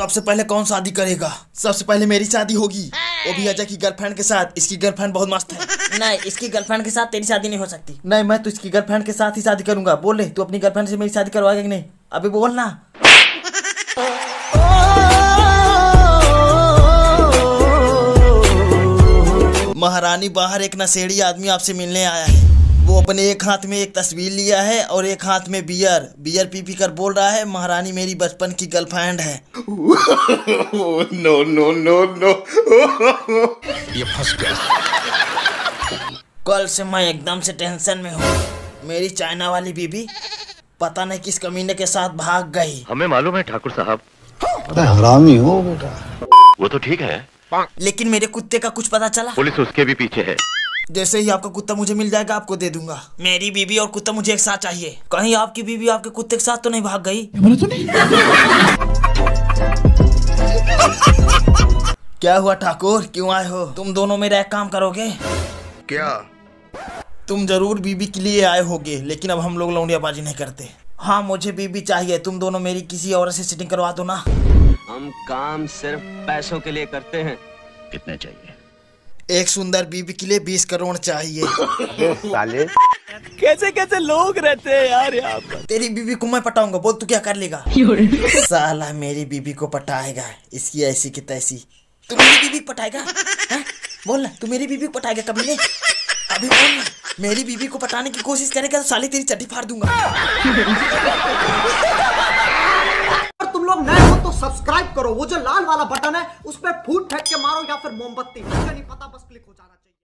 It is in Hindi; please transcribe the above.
सबसे पहले कौन शादी करेगा? सबसे पहले मेरी शादी होगी, वो भी अजय की गर्लफ्रेंड के साथ। इसकी गर्लफ्रेंड बहुत मस्त है। नहीं, इसकी गर्लफ्रेंड के साथ तेरी शादी नहीं हो सकती। नहीं, मैं तो इसकी गर्लफ्रेंड के साथ ही शादी करूंगा। बोल ले, तू अपनी गर्लफ्रेंड से मेरी शादी करवाएगा कि नहीं? अभी बोल ना। महारानी बाहर एक नशेड़ी आदमी आपसे मिलने आया है। वो अपने एक हाथ में एक तस्वीर लिया है और एक हाथ में बियर पी पी कर बोल रहा है, महारानी मेरी बचपन की गर्लफ्रेंड है। No no no no. ये फंस गया। कल से मैं एकदम से टेंशन में हूँ। मेरी चाइना वाली बीबी पता नहीं किस कमीने के साथ भाग गई। हमें मालूम है ठाकुर साहब। हरामी हो बेटा। वो तो ठीक है, लेकिन मेरे कुत्ते का कुछ पता चला? पुलिस उसके भी पीछे है। जैसे ही आपका कुत्ता मुझे मिल जाएगा आपको दे दूंगा। मेरी बीबी और कुत्ता मुझे एक साथ चाहिए। कहीं आपकी बीबी आपके कुत्ते के साथ तो नहीं भाग गई? क्या हुआ ठाकुर, क्यों आए हो? तुम दोनों मेरा एक काम करोगे क्या? तुम जरूर बीबी के लिए आए होगे, लेकिन अब हम लोग लौंडियाबाजी नहीं करते। हाँ, मुझे बीबी चाहिए। तुम दोनों मेरी किसी और से सेटिंग करवा दो ना। हम काम सिर्फ पैसों के लिए करते हैं। कितने चाहिए? एक सुंदर बीबी के लिए 20 करोड़ चाहिए। साले कैसे कैसे लोग रहते हैं यार यहाँ पर। तेरी बीबी को मैं पटाऊंगा, बोल तू क्या कर लेगा? साला मेरी बीबी को पटाएगा, इसकी ऐसी की तैसी। तू मेरी बीबी को पटाएगा? हाँ? बोल ना, तू मेरी बीबी को पटाएगा कभी नहीं? अभी बोल ना। मेरी बीबी को पटाने की कोशिश करेगा तो साली तेरी चड्डी फाड़ दूंगा। अगर तुम लोग नए हो तो सब्सक्राइब करो, वो जो लाल वाला बटन है उस पर फूट फेंक के मारो या फिर मोमबत्ती, मुझे नहीं पता, बस क्लिक हो जाना।